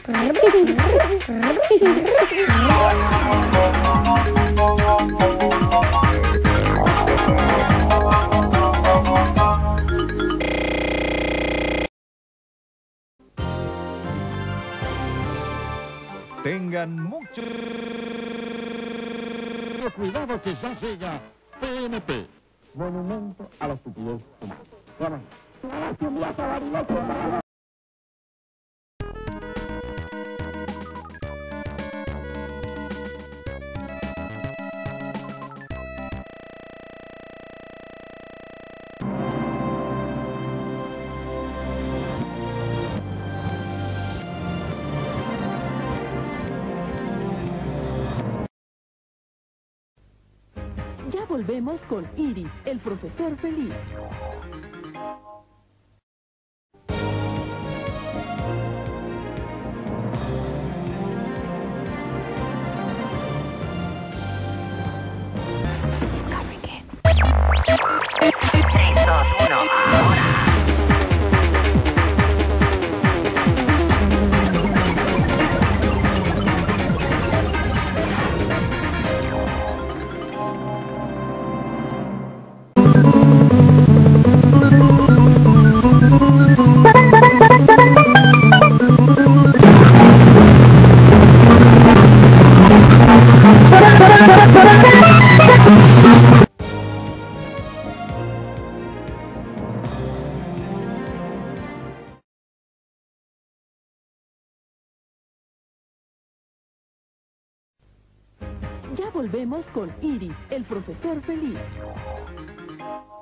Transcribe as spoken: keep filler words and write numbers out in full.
Tengan mucho cuidado que ya llega P N P, Monumento a la Estupidez Humana. Ya volvemos con Iris, el profesor feliz. tres, dos, uno, ahora. Ya volvemos con Iris, el profesor feliz.